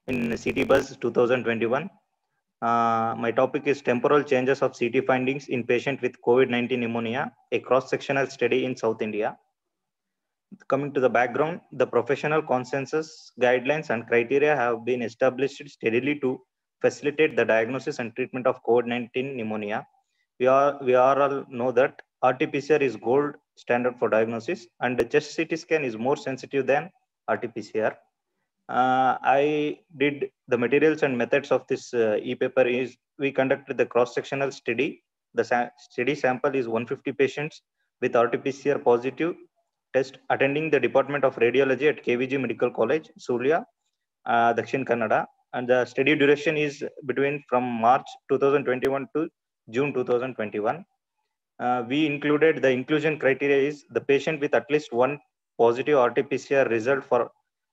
in CT Buzz 2021. My topic is temporal changes of CT findings in patient with COVID-19 pneumonia, a cross-sectional study in South India. Coming to the background, the professional consensus, guidelines, and criteria have been established steadily to facilitate the diagnosis and treatment of COVID-19 pneumonia. We all know that RT-PCR is gold standard for diagnosis, and the chest CT scan is more sensitive than RT-PCR. I did the materials and methods of this e-paper is we conducted the cross-sectional study. The study sample is 150 patients with RT-PCR positive test attending the Department of Radiology at KVG Medical College, Surya, Dakshin Kannada. And the study duration is between from March 2021 to June 2021. We included the inclusion criteria is the patient with at least one positive RT-PCR result for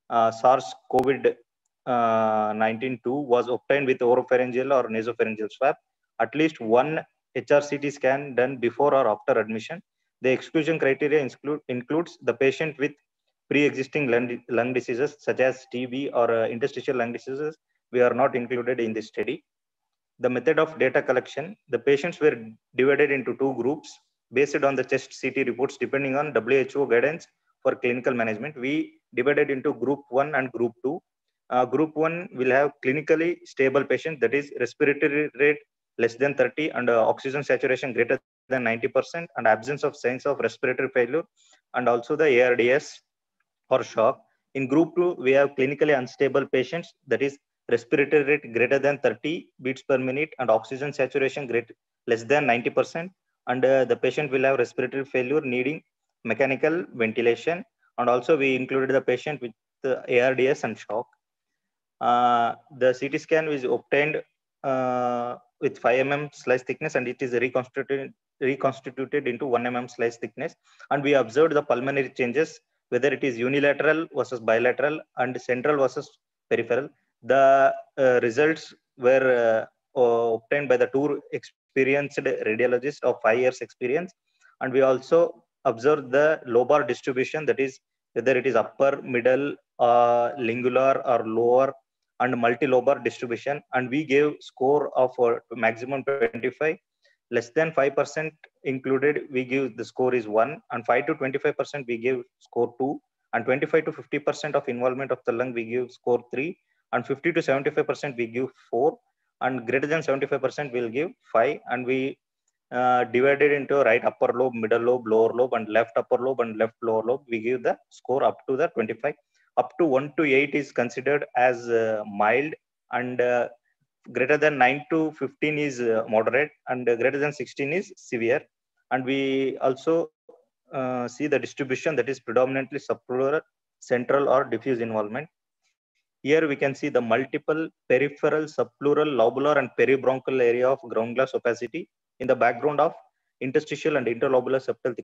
SARS-CoV-19-2 was obtained with oropharyngeal or nasopharyngeal swab, at least one HRCT scan done before or after admission. The exclusion criteria includes the patient with pre-existing lung diseases such as TB or interstitial lung diseases. We are not included in this study. The method of data collection, the patients were divided into two groups based on the chest CT reports depending on WHO guidance for clinical management. We divided into group 1 and group 2. Group 1 will have clinically stable patient, that is respiratory rate less than 30 and oxygen saturation greater than 90% and absence of signs of respiratory failure and also the ARDS or shock. In group 2, we have clinically unstable patients, that is respiratory rate greater than 30 beats per minute and oxygen saturation less than 90%. And the patient will have respiratory failure needing mechanical ventilation. And also we included the patient with ARDS and shock. The CT scan is obtained with 5 mm slice thickness and it is reconstituted into 1 mm slice thickness. And we observed the pulmonary changes, whether it is unilateral versus bilateral and central versus peripheral. The results were obtained by the two experienced radiologists of 5 years experience. And we also observed the lobar distribution, that is whether it is upper, middle, lingular or lower and multilobar distribution. And we gave score of maximum 25. Less than 5% included, we give the score is 1, and 5 to 25% we give score 2, and 25 to 50% of involvement of the lung we give score 3, and 50 to 75% we give 4, and greater than 75% we'll give 5. And we divided into right upper lobe, middle lobe, lower lobe, and left upper lobe and left lower lobe. We give the score up to the 25. Up to 1 to 8 is considered as mild, and greater than 9 to 15 is moderate, and greater than 16 is severe. And we also see the distribution, that is predominantly subpleural, central or diffuse involvement. Here we can see the multiple peripheral, subpleural, lobular and peribronchial area of ground glass opacity in the background of interstitial and interlobular septal